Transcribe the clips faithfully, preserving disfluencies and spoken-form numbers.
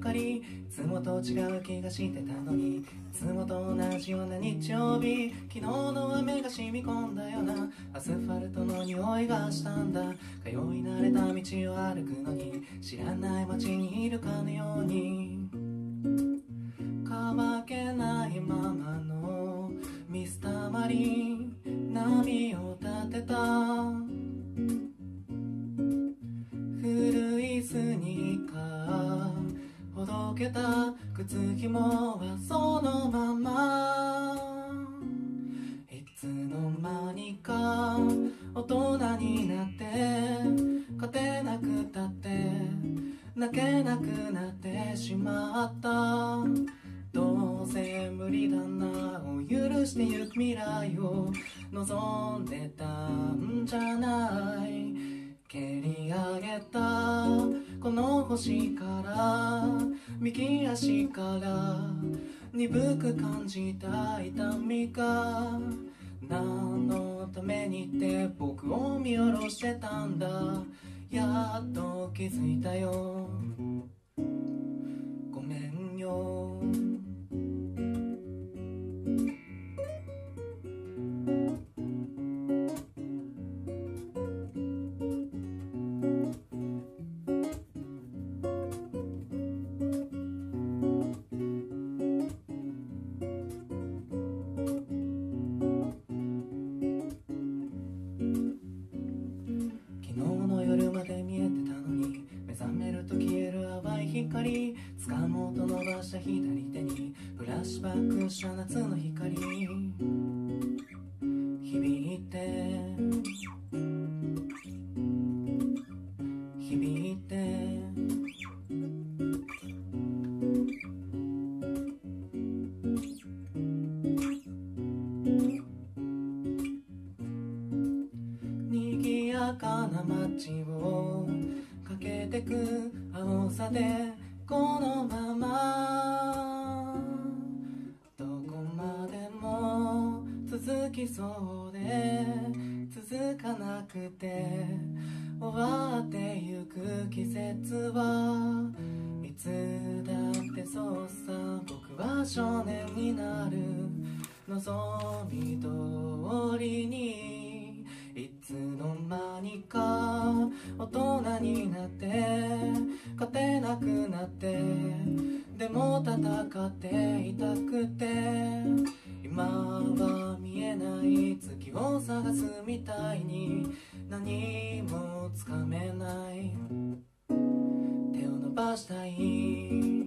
光、いつもと違う気がしてたのに、いつもと同じような日曜日、昨日の雨が染み込んだようなアスファルトの匂いがしたんだ。通い慣れた道を歩くのに知らない街にいるかのように、乾けないままのミスタマリン、波を立てた古いスニーカー、ほどけた靴紐はそのまま、いつの間にか大人になって、勝てなくたって泣けなくなってしまった。どうせ無理だなを許してゆく未来を望んでたんじゃない。蹴り上げたこの星から右足から鈍く感じた痛みが、何のためにって僕を見下ろしてたんだ。やっと気づいたよ、ごめんよ。掴もうと伸ばした左手にフラッシュバックした夏の光、響いて響いて賑やかな街を駆けてく青さで、このままどこまでも続きそうで続かなくて終わってゆく季節はいつだってそうさ。僕は少年になる望み通りに、いつの間にか大人になって勝てなくなって、でも戦っていたくて、今は見えない月を探すみたいに何もつかめない、手を伸ばしたい。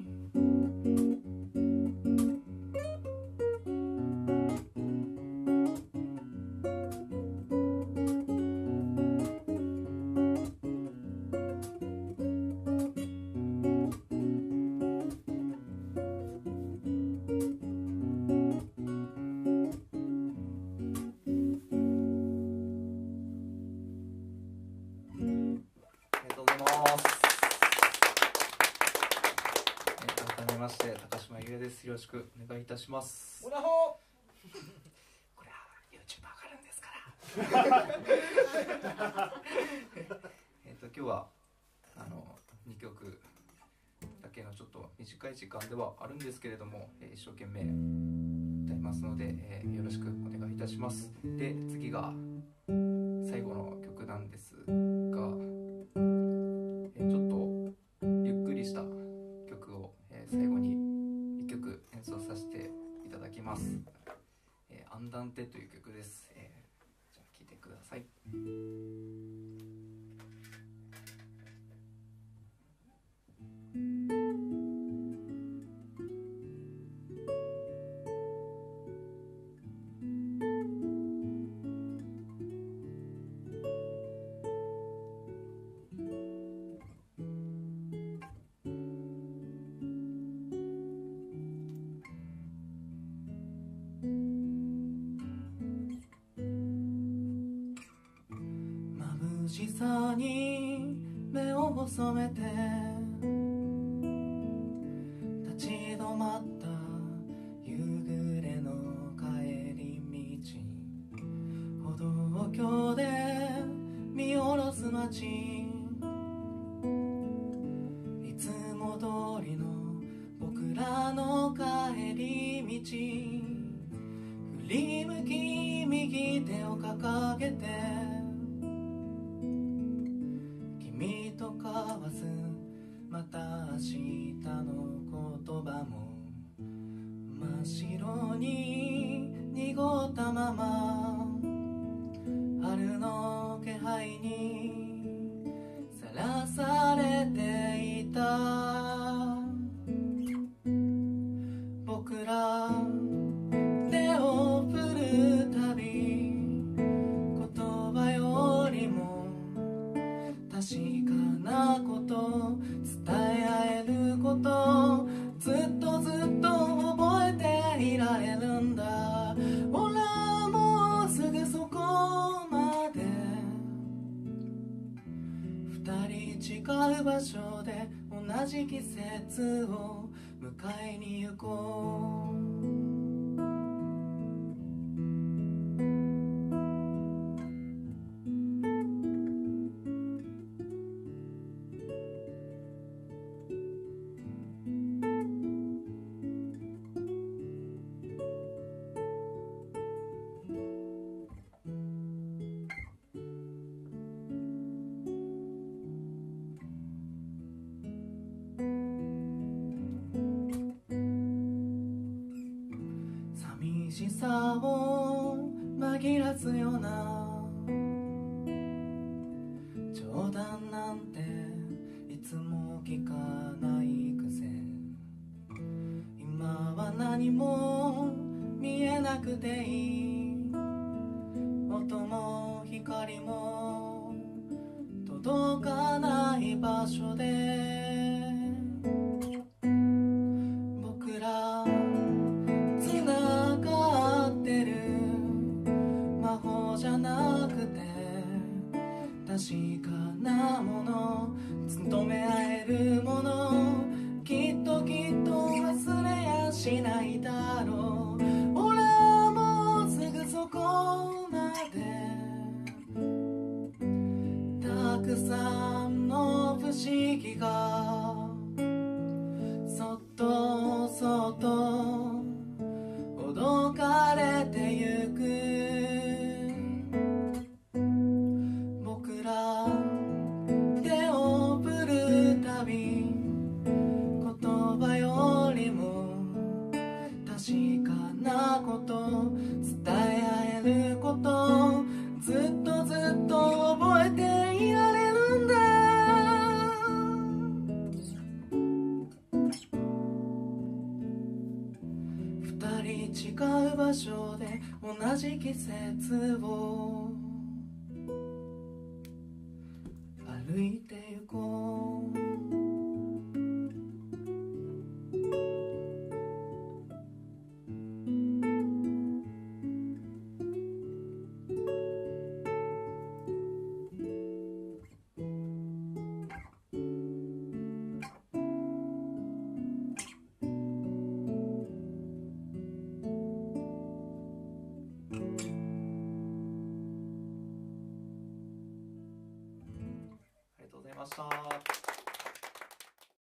よろしくお願いいたします。 おなほこれは YouTube 上がるんですからえっと今日はあのにきょくだけのちょっと短い時間ではあるんですけれども、えー、一生懸命歌いますので、えー、よろしくお願いいたします。で次が最後の曲なんですが、えー、ちょっとゆっくりした曲を、えー、最後に演奏させていただきます。えー、アンダンテという曲です。えー、じゃあ聴いてください。眩しさに目を細めて立ち止まった夕暮れの帰り道、歩道橋で見下ろす街、いつも通りの振り向き右手を掲げて君と交わすまた明日の言葉も真っ白に濁ったまま春の気配にさらされていた僕ら手を振るたび言葉よりも確かなこと伝え合えることずっとずっと覚えていられるんだほらもうすぐそこまで二人違う場所で同じ季節を迎えに行こう寂しさを紛らすような冗談なんていつも聞かないくせ今は何も見えなくていい音も光も届かない場所で僕らつながってる魔法じゃなくて確かなもの努め合えるものきっときっと忘れやしないだろうほらもうすぐそこまでたくさんの不思議がそっとそっとほどかれてゆく僕ら手を振るたび言葉よりも確かなこと伝え合えることずっとずっと覚えていられるんだ二人違う場所で同じ季節を歩いてゆこうありがとうございました。